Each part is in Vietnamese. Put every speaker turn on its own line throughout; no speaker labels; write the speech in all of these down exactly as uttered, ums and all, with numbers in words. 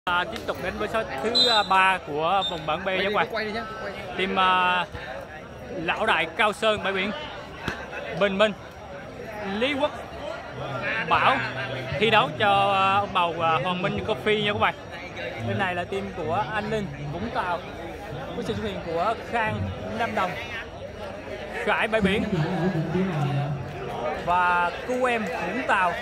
À, tiếp tục đến với số thứ ba của vòng bảng B nha các bạn. Team uh, Lão Đại, Cao Sơn, Bãi Biển, Bình Minh, Lý Quốc, Bảo thi đấu cho uh, ông bầu uh, Hoàng Minh Coffee nha các bạn. Bên này là team của An Ninh, Vũng Tàu, với sự xuất hiện của Khang, Lâm Đồng, Khải, Bãi Biển và cu em Vũng Tàu.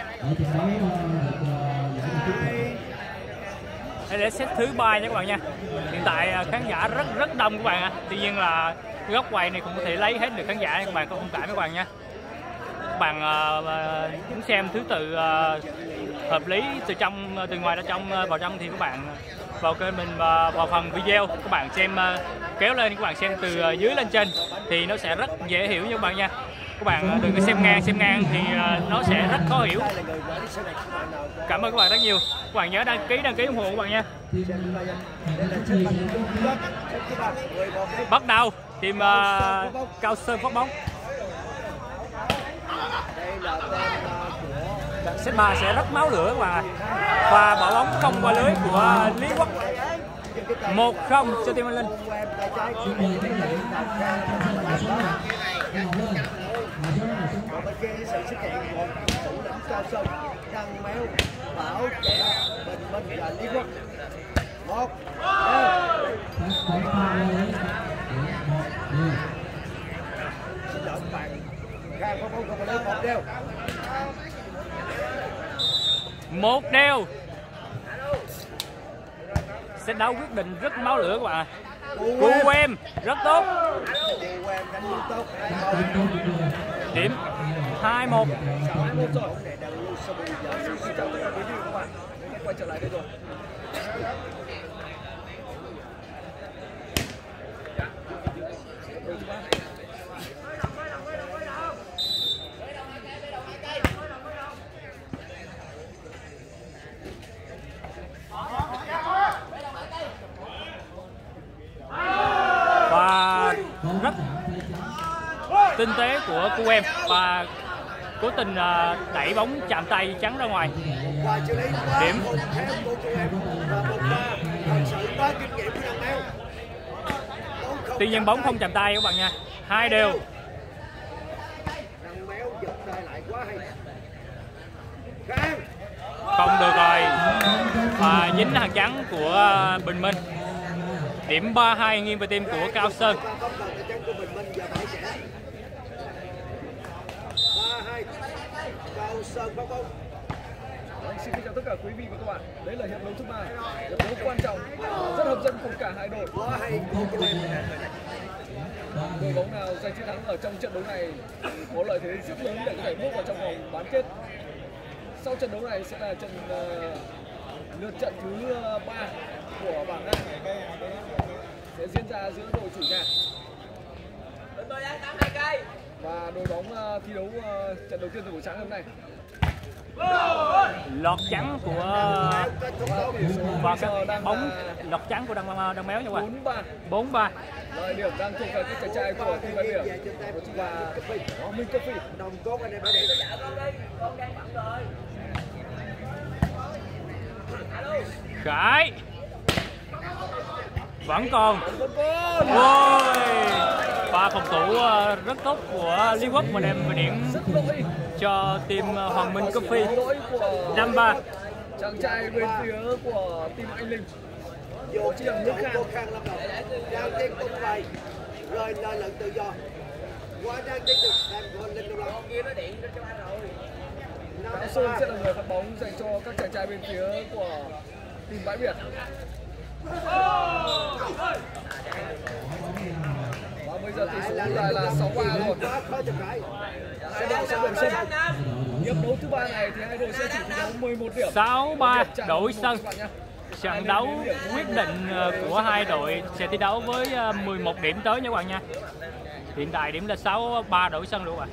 Đây là set thứ ba nha các bạn nha. Hiện tại khán giả rất rất đông các bạn ạ. Tuy nhiên là góc quay này cũng có thể lấy hết được khán giả, các bạn không thông cảm các bạn nha. Các bạn uh, muốn xem thứ tự uh, hợp lý từ trong từ ngoài ra trong uh, vào trong thì các bạn vào kênh mình và vào phần video các bạn xem uh, kéo lên, các bạn xem từ uh, dưới lên trên thì nó sẽ rất dễ hiểu nha các bạn nha. Các bạn đừng có xem ngang, xem ngang thì uh, nó sẽ rất khó hiểu. Cảm ơn các bạn rất nhiều. Các bạn nhớ đăng ký đăng ký ủng hộ các bạn nha. Bắt đầu team uh, Cao Sơn phát bóng. Set ba sẽ rất máu lửa các bạn ạ. Và bỏ bóng không qua lưới của Lý Quốc. một không cho team An Linh.
Bên kia sự xuất hiện của thủ lĩnh Cao Sơn, Đăng Méo, Bảo Trẻ, Bình Minh và Lý Quốc. Một, xin lỗi các bạn. Khang có bóng không có một đều.
Một đều. Set đấu quyết định rất máu lửa các bạn. Cu em rất tốt. Điểm hai một.
Quay trở lại đây rồi.
Và rất tinh tế của cu em và cố tình đẩy bóng chạm tay trắng ra ngoài. Điểm. Tuy nhiên bóng không chạm tay các bạn nha. Hai đều. Không được rồi. Và dính hàng trắng của Bình Minh. Điểm ba hai nghiêng về team của Cao Sơn.
Cao Sơn phát bóng.
Xin chào tất cả quý vị và các bạn. Đấy là hiệp đấu thứ ba, hiệp đấu quan trọng, rất hấp dẫn cùng cả hai đội.
Quá hay.
Đội bóng nào giành chiến thắng ở trong trận đấu này có lợi thế rất lớn để có thể bước vào trong vòng bán kết. Sau trận đấu này sẽ là trận uh, lượt trận thứ ba của bảng A sẽ diễn ra giữa đội chủ nhà và đội bóng uh, thi đấu uh, trận đầu tiên từ buổi sáng hôm nay.
Lọt trắng của và các bóng lọt trắng của Đăng Đăng Méo nha các bạn.
bốn ba.
bốn ba.
Lợi điểm đang thuộc về các chàng trai của team Bãi Biển và Hoàng Minh Coffee.
Đồng cốt anh em Bãi Biển.
Khải vẫn còn. Ôi, và phòng thủ rất tốt của Lý Quốc mà đem điểm cho team Hoàng Minh Coffee. năm ba.
Chàng trai bên phía của team Anh Linh.
Vô chỉ là nước Khang Lâm Đồng. Đang tiếp tung bài. Rồi lời lận tự do. Quá đang tiếp tục đem của Linh Lâm Đồng. Kia nó điện cho anh rồi.
Cao Sơn sẽ là người phát bóng dành cho các chàng trai bên phía của team Bãi Biển. Và bây giờ tỷ số lại là sáu ba rồi. Sẽ đội sẽ đổi sân. Hiệp đấu thứ ba này thì hai đội sẽ chỉ thi đấu mười một điểm.
sáu ba đổi sân. Trận đấu quyết định của hai đội sẽ thi đấu với mười một điểm tới nha các bạn nha. Hiện tại điểm là sáu ba đổi sân luôn các bạn.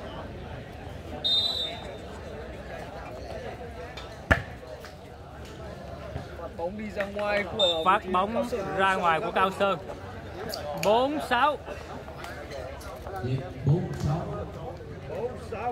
Bóng đi ra ngoài của
phát bóng ra ngoài của Cao Sơn. bốn sáu.
bốn sáu.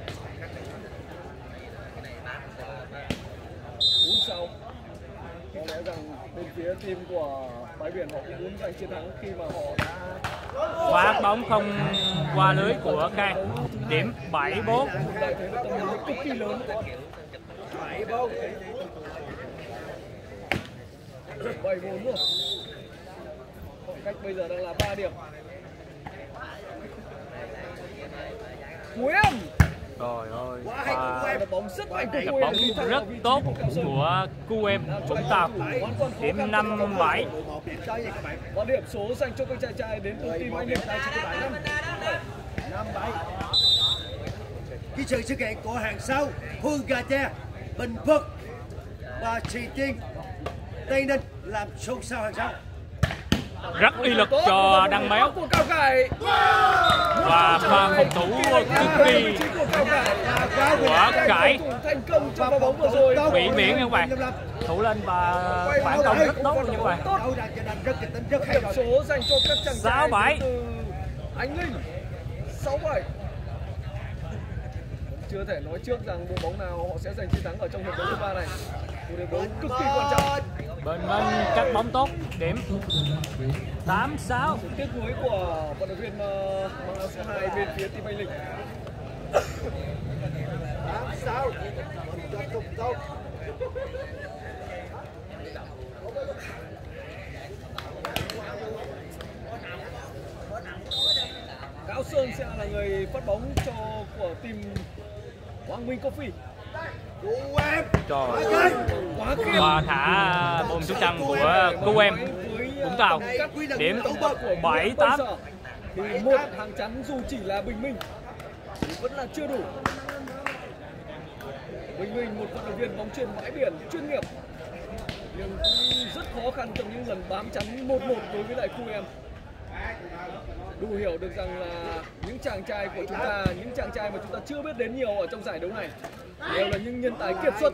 bốn sáu. lẽ rằng bên phía team của Bãi Biển họ cũng muốn giành chiến thắng khi mà họ đã
Phát bóng không qua lưới của Khang. Điểm bảy bốn.
lợi thế với tầm nhìn cực kỳ lớn.
bảy bốn.
bảy bốn rồi. Khoảng cách bây giờ đang là ba điểm. Cú em.
Trời ơi,
Và bóng rất mạnh của
cặp
Cú
bóng
em.
rất tốt của cu em Vũng Tàu. Điểm năm bảy.
Và điểm số dành cho các trai trai đến từ team Anh Linh là chỉ có năm.
năm bảy. Cái sự sự kiện của hàng sau Hương Gà Tre, Bình Phước và Trì Tiên, Tây Ninh làm xôn xao hàng sau.
Rất uy lực cho Đăng Méo
Của Cao Khải.
và pha phòng thủ cực kỳ của Khải
Thành công trong pha bóng vừa rồi.
bị biển các bạn, thủ lên và phản công rất tốt luôn các bạn.
Đấu đàn cho nên rất kịch tính, rất hay
Điểm
rồi.
số dành cho các chàng trai
sáu bảy.
từ Anh Linh. sáu bảy. Chưa thể nói trước rằng đội bóng nào họ sẽ giành chiến thắng ở trong hiệp đấu thứ ba này. Một hiệp đấu cực kỳ quan trọng.
Bên bên cắt bóng tốt. Điểm tám sáu.
Sự tiếc nuối của vận động viên uh, mang áo số hai bên phía team Anh Linh.
tám sáu. Cho tục tốt.
Cao Sơn sẽ là người phát bóng cho của team Quang Minh Coffee.
Cú em.
Trời
ơi.
Quá khiếp.
Và thả bom xuống chân của cu em Vũng Tàu. Điểm bảy tám.
Thì một hàng chắn dù chỉ là Bình Minh thì vẫn là chưa đủ. Bình Minh một vận động viên bóng chuyền Bãi Biển chuyên nghiệp nhưng cũng rất khó khăn trong những lần bám chắn một một đối với lại cu em. Đủ hiểu được rằng là những chàng trai của chúng ta, những chàng trai mà chúng ta chưa biết đến nhiều ở trong giải đấu này đều là những nhân tài kiệt xuất.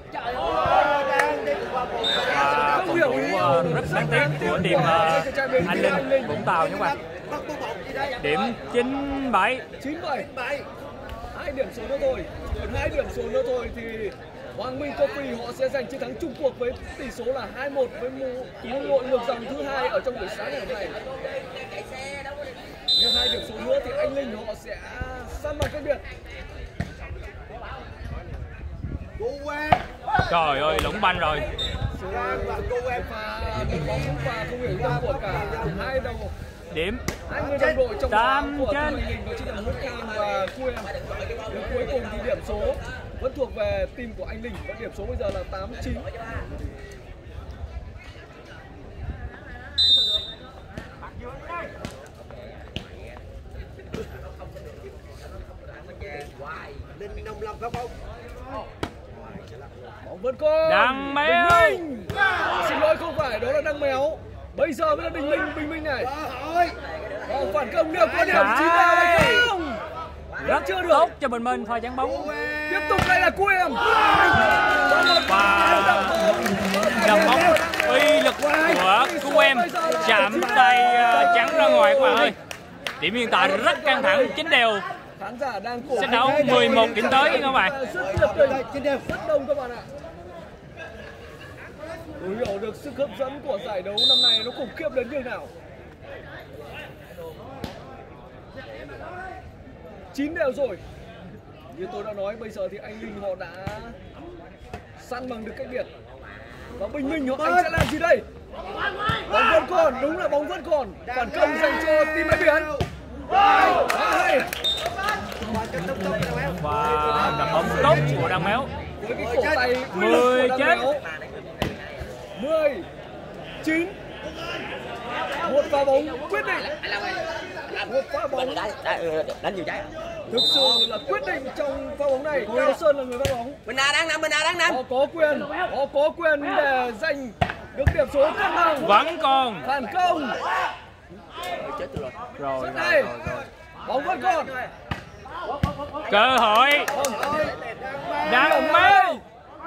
Và phòng thủ rất đáng tiếc của team uh, Anh Linh Vũng Tàu các bạn. Điểm chín bảy.
chín bảy. Hai điểm số nữa thôi. Hai điểm số nữa thôi thì Quang Minh Coffee họ sẽ giành chiến thắng chung cuộc với tỷ số là hai một với môn lội ngược dòng thứ hai ở trong buổi sáng ngày hôm nay. Nhưng hai điểm số nữa thì Anh Linh họ sẽ săn bằng cách biệt.
Trời ơi, lũng banh rồi.
Sự pha đội bóng và công việc của cả hai đầu
Điểm
hai người đồng đội trong
tám
của
trên.
team Anh Linh đó chính là Nguyễn Khang và cu em. Đến cuối cùng thì điểm số vẫn thuộc về team của Anh Linh và điểm số bây giờ là tám chín.
Linh Nông Lâm phát bóng.
Bóng vẫn còn.
Đăng Méo.
Bình Minh. Xin lỗi không phải, đó là Đăng Méo. Bây giờ mới là Bình Minh, Bình Minh này. Bóng phản công được có điểm chín nào hay không?
Rất chưa được. Tốt cho Bình Minh pha chắn bóng.
Tiếp tục đây là cu em.
Và đập bóng uy lực của cu em chạm tay uh, chắn ra ngoài các bạn ơi. Điểm hiện tại rất căng thẳng, chín đều.
Khán giả đang cổ
Set đấu mười một điểm tới các bạn.
Rất nhiệt tình, rất đông các bạn ạ. Tôi hiểu được sức hấp dẫn của giải đấu năm nay nó khủng khiếp đến như nào. chín đều rồi. Như tôi đã nói, bây giờ thì Anh Linh họ đã săn bằng được cách biệt. Và Bình Minh họ anh sẽ làm gì đây? Bóng vẫn còn, đúng là bóng vẫn còn. Phản công dành cho team Bãi Biển. Hay.
Và đập bóng tốt của Đăng Méo.
Với cái cổ tay
mười chết.
mười chín. Một pha bóng quyết định. Một pha bóng
đánh nhiều trái.
thực sự là quyết định trong pha bóng này. Cao Sơn là người phát bóng.
Mình à đáng năm, mình à đáng năm.
Họ có quyền, họ có quyền để giành được điểm số cân bằng.
Vẫn còn.
Phản công.
Chết tôi rồi.
Rồi,
Rất
rồi,
hay.
rồi, rồi.
Bóng vẫn còn.
Cơ hội. Đăng Méo.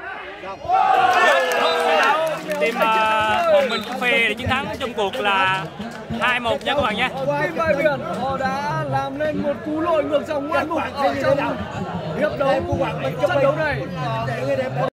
Team uh, Hoàng Minh Coffee để chiến thắng trong cuộc là hai một nha các bạn nha.
Team Bãi Biển họ đã làm nên một cú lội ngược dòng ngoạn mục ở trong hiệp đấu trận đấu này.